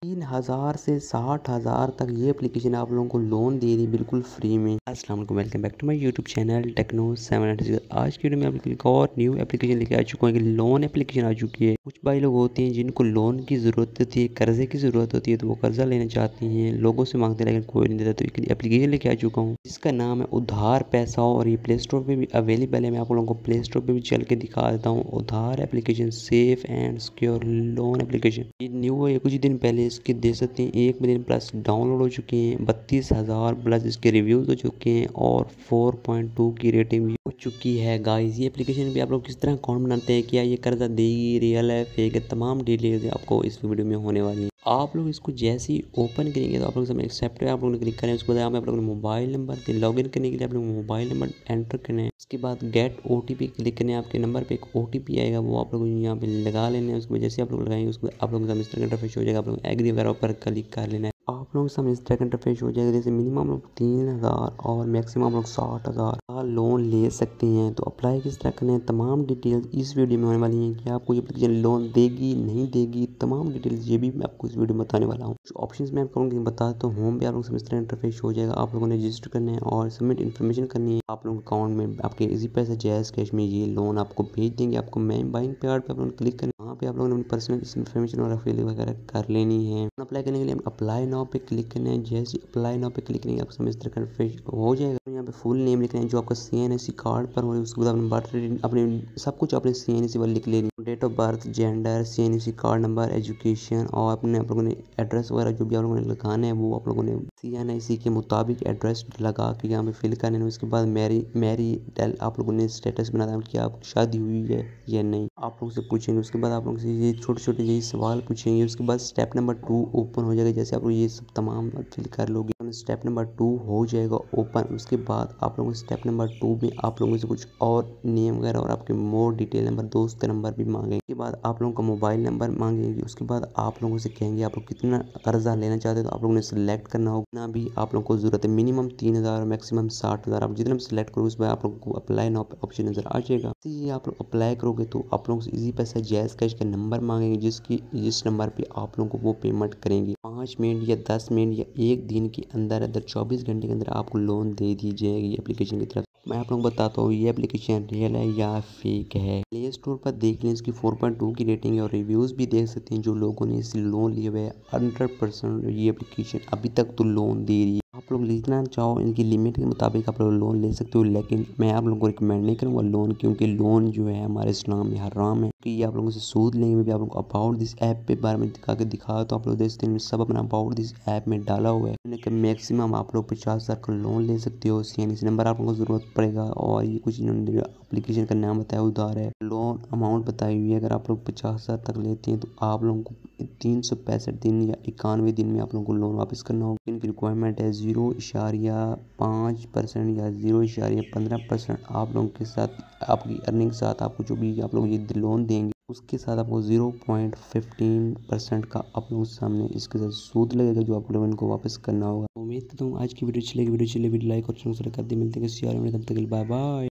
3,000 से 60,000 तक ये एप्लीकेशन आप लोगों को लोन दे रही बिल्कुल फ्री में। अस्सलाम वालेकुम, welcome back to my YouTube channel techno 796। आज की वीडियो में आप एक और न्यू एप्लीकेशन लेके आ चुका हूँ कि लोन एप्लीकेशन आ चुकी है। कुछ भाई लोग होते हैं जिनको लोन की ज़रूरत होती है, कर्जे की ज़रूरत होती है, तो वो कर्जा लेना चाहती हैं, लोगों से मांगते हैं लेकिन कोई नहीं देता। तो एक एप्लीकेशन लेके आ चुका हूँ जिसका नाम है उधार पैसा और ये प्ले स्टोर पर भी अवेलेबल है। मैं आप लोगों को प्ले स्टोर पर भी चल के दिखा देता हूँ। उधार application, safe and secure loan application, ये न्यू है। कुछ दिन पहले इसके देख सकते हैं 1 मिलियन प्लस डाउनलोड हो चुके हैं, 32,000 प्लस इसके रिव्यूज हो चुके हैं और 4.2 की रेटिंग भी हो चुकी है। गाइस, ये एप्लीकेशन भी आप लोग किस तरह अकाउंट बनाते हैं, क्या ये कर्जा देगी, रियल है, फेक है, तमाम डिटेल्स आपको इस वीडियो में होने वाली है। आप लोग इसको जैसे ही ओपन करेंगे तो आप लोग समय एक्सेप्ट है, आप लोगों ने क्लिक करें। उसके बाद आप लोगों ने मोबाइल नंबर लॉग इन करने के लिए आप लोग मोबाइल नंबर एंटर करना है। उसके बाद गेट OTP क्लिक करना है। आपके नंबर पे एक OTP आएगा, वो आप लोग यहाँ पे लगा लेना है। उसके बाद जैसे आप लोग लगाएंगे उसको आप लोगों का इस तरह का इंटरफेस हो जाएगा। आप लोग एग्री वगैरह पर क्लिक कर लेना है। आप लोगों के सामने इस तरह का इंटरफेस हो जाएगा। जैसे मिनिमम लोग 3,000 और मैक्सिमम लोग 60,000 का लोन ले सकते हैं। तो अप्लाई किस तरह करना है, तमाम डिटेल्स इस वीडियो में होने वाली हैं कि आपको ये एप्लीकेशन लोन देगी नहीं देगी, तमाम डिटेल्स ये भी मैं आपको इस वीडियो में बताने वाला हूँ। जो ऑप्शंस मैं आपको बता तो होम पे आप लोगों से इस तरह इंटरफेस हो जाएगा। आप लोगों ने रजिस्टर करना है और सबमिट इन्फॉर्मेशन करनी है। आप लोगों के अकाउंट में आपके इजी पैसे जैज कैश में ये लोन आपको भेज देंगे। आपको मैं बाइंग पे आप लोगों ने क्लिक करना है। वहाँ पे आप लोगों ने अपनी पर्सनल इन्फॉर्मेशन और फिल वगैरह कर लेनी है। अप्लाई करने के लिए अप्लाई नाउ पे क्लिक करना है। जैसे अप्लाई नाउ पे क्लिक करेंगे आपको समझ तरह का हो जाएगा। यहाँ पे फुल नेम लिखना है जो आपका CNSC कार्ड पर हो। उसके बाद अपने बर्थ रेट, अपने सब कुछ अपने CNSC वाले लिख लेनी, date of birth, gender, CNSC card number, education और अपने आप लोगों ने एड्रेस वगैरह जो भी आप लोगों ने लगाना है वो आप लोगों ने CNSC के मुताबिक एड्रेस लगा के यहाँ पे फिल करने है। उसके बाद मैरी आप लोगों ने स्टेटस बनाना है कि आप शादी हुई है या नहीं, आप लोगों से पूछेंगे। उसके बाद आप लोगों से ये छोटे छोटे यही सवाल पूछेंगे। उसके बाद स्टेप नंबर 2 ओपन हो जाएगा। जैसे आप लोग ये सब तमाम फिल कर लोगे, स्टेप नंबर 2 हो जाएगा ओपन। उसके बाद आप लोगों को स्टेप नंबर 2 में आप लोगों से कुछ और नेम वगैरह और आपके मोर डिटेल नंबर, दोस्त का नंबर भी मांगेंगे। उसके बाद आप लोगों का मोबाइल नंबर मांगेंगे। उसके बाद आप लोगों से कहेंगे आप लोग कितना कर्जा लेना चाहते हैं, तो आप लोगों ने सिलेक्ट करना होगा ना भी आप लोगों को जरूरत है। मिनिमम 3,000 और मैक्सिमम 60,000 आप जितना भी सिलेक्ट करोगे उस पर आप लोगों को अप्लाई नाउ ऑप्शन नजर आ जाएगा। ये आप लोग अप्लाई करोगे तो आप लोगों से इजी पैसा जैज कैश का नंबर मांगेंगे जिस नंबर पे आप लोगों को वो पेमेंट करेंगे। 5 मिनट या 10 मिनट या 1 दिन के अंदर 24 घंटे के अंदर आपको लोन दे दी जाएगी एप्लीकेशन की तरफ। मैं आप लोगों को बताता हूँ ये एप्लीकेशन रियल है या फेक है। प्ले स्टोर पर देख लें, इसकी 4.2 की रेटिंग है और रिव्यूज़ भी देख सकते हैं। जो लोगों ने इस लोन लिए हुए 100% ये एप्लीकेशन अभी तक तो लोन दे रही है। आप लोग लेना चाहो इनकी लिमिट के मुताबिक आप लोग लोन ले सकते हो, लेकिन मैं आप लोगों को रिकमेंड नहीं करूँगा लोन, क्योंकि लोन जो है हमारे इस्लाम में हराम है। कि ये आप लोगों से सूद लेंगे। भी आप लोग अबाउट दिस ऐप पे बारे में दिखा तो आप लोग देख सकते हैं सब अपना अबाउट दिस ऐप में डाला हुआ है। मैक्सिमम आप लोग 50,000 का लोन ले सकते हो। CNSC नंबर आप लोगों को जरूरत पड़ेगा और ये कुछ इन्होंने एप्लीकेशन का नाम बताया उधार है। लोन अमाउंट बताई हुई है, अगर आप लोग 50,000 तक लेते हैं तो आप लोगों को 365 दिन या 91 दिन में आप लोगों को लोन वापस करना होगा। इनकी रिक्वायरमेंट है 0.5% या 0.15%। आप लोगों के साथ आपकी अर्निंग के साथ आपको जो भी आप लोग ये लोन देंगे उसके साथ आपको 0.15% का आप लोगों के सामने इसके साथ सूद लगेगा जो आप लोगों को वापस करना होगा। उम्मीद करता हूँ आज की वीडियो चलेगी। वीडियो चले वीडियो लाइक और शेयर कर दी। मिलते हैं किसी और में, तब तक बाय बाय।